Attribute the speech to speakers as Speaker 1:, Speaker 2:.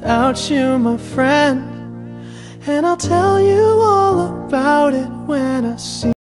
Speaker 1: without you, my friend. And I'll tell you all about it when I see